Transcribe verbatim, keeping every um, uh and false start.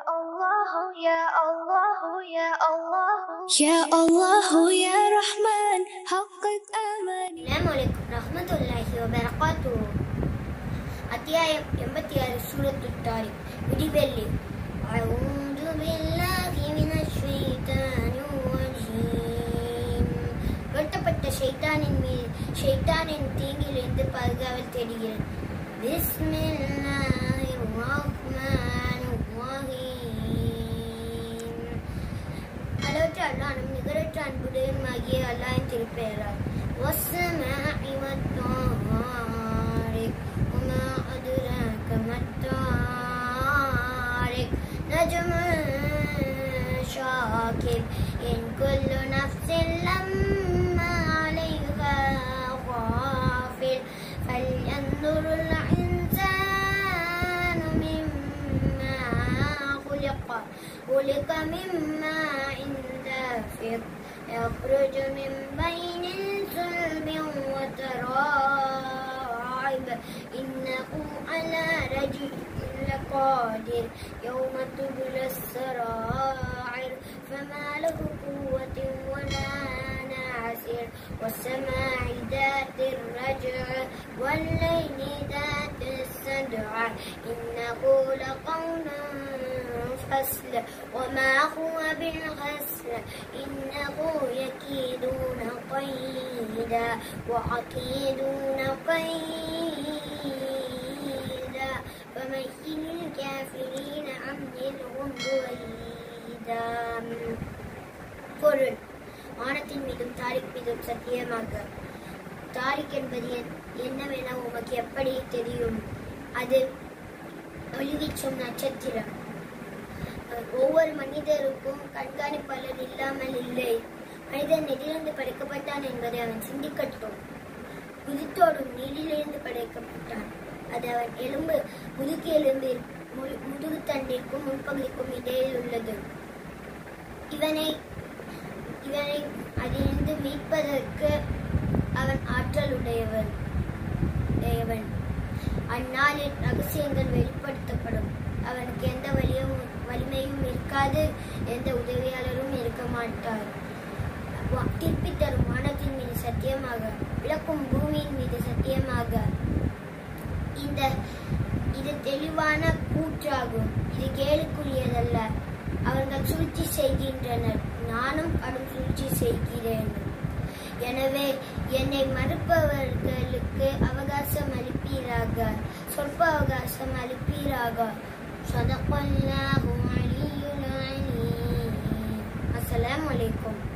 الله يا الله يا الله يا الله يا رحمن حقق آماني. السلام عليكم ورحمة الله وبركاته. அத்தியாயம் எண்பத்தி ஆறு சூரத்துல் தாரிக் விடிவெள்ளி. அஊது பில்லாஹி மினஷ் ஷைத்தானிர் ரஜீம். வெட்டப்பட்ட ஷைத்தானின் மீது ஷைத்தானின் தீங்கிலிருந்து பாதுகாவல் தேடுகிறேன். பிஸ்மில்லாஹிர் ரஹ்மானிர் ரஹீம். அளவற்ற அல்லாஹ்வும் நிகரற்ற அன்புடையவனுமாகிய அல்லாஹ்வின் திருப்பெயரால். வஸ்ஸமாஇ வத்தாரிக் வமா அத்ராக மத்தாரிக் நஜ்முன் ஷாகிப் இன் குல்லு நஃப்ஸின் லம்மா அலைஹா காஃபில் ஃபல்யன்துருல் இன்சானு மிம்மா خلق خلق من ماء دافق يخرج من بين الصلب والترائب إنه على رجعه لقادر يوم تبلى السرائر فما له قوة ولا ناصر والسماء ذات الرجع والليل ذات السدع إنه لقول فصل وما هو بالغسل إنه يكيدون قيدا وعقيدون قيدا فمهل الكافرين أمهلهم رويدا. பொருள்: வானத்தின் மீதும் தாரிக் மீதும் சத்தியமாக. தாரிக் என்பது என்னவென உமக்கு எப்படி தெரியும்? அது ஒளிவீச்சும் நட்சத்திரம். ஒவ்வொரு மனிதருக்கும் கண்காணிப்பாளர் இல்லாமல் இல்லை. மனிதன் எதிலிருந்து படைக்கப்பட்டான் என்பதை அவன் சிந்திக்கட்டும். குதித்தோடும் நீரிலிருந்து படைக்கப்பட்டான். அது அவன் எலும்பு முதுகு எலும்பு முதுகு தண்டிற்கும் முன்பகுதிக்கும் இடையில் உள்ளது. இவனை இவனை அதிலிருந்து மீட்பதற்கு அவன் ஆற்றல் உடையவன் உடையவன் அந்நாளில் ரகசியங்கள் வெளிப்படுத்தப்படும். அவனுக்கு எந்த வலியும் வலிமையும் இருக்காது, எந்த உதவியாளரும் இருக்க மாட்டார். திருப்பி தரும் வானத்தின் மீது சத்தியமாக, விளக்கும் பூமியின் மீது சத்தியமாக. இந்த இது தெளிவான கூற்றாகும். இது கேளுக்குரியதல்ல. அவர்கள் சூழ்ச்சி செய்கின்றனர், நானும் கடும் சூழ்ச்சி செய்கிறேன். எனவே என்னை மறுப்பவர்களுக்கு அவகாசம் அளிப்பீராக, சொற்ப அவகாசம் அளிப்பீராக. சதகல்லாஹு அலியுல் அலீம். அஸ்ஸலாமு அலைக்கும்.